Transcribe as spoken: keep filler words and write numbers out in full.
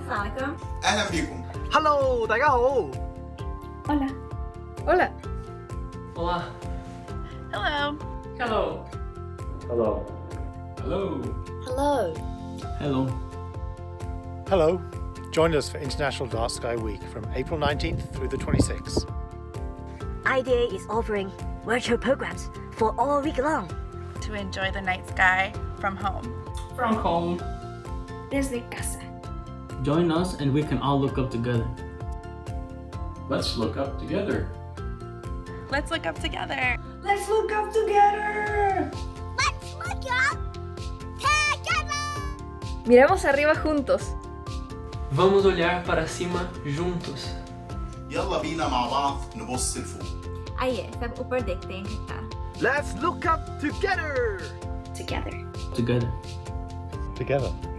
Assalamualaikum. أهلا بكم. Hello， 大家好。 Hola. Hola. Hola. Hello. Hello. Hello. Hello. Hello. Hello. Hello. Join us for International Dark Sky Week from April nineteenth through the twenty-sixth. I D A is offering virtual programs for all week long. To enjoy the night sky from home. From home. Desde casa. Join us and we can all look up together. Let's look up together. Let's look up together. Let's look up together. Let's look up together! Miremos arriba juntos. Vamos olhar para cima juntos. يلا بينا مع بعض نبص لفوق. आइए सब ऊपर देखते हैं. Let's look up together. Together. Together. Together.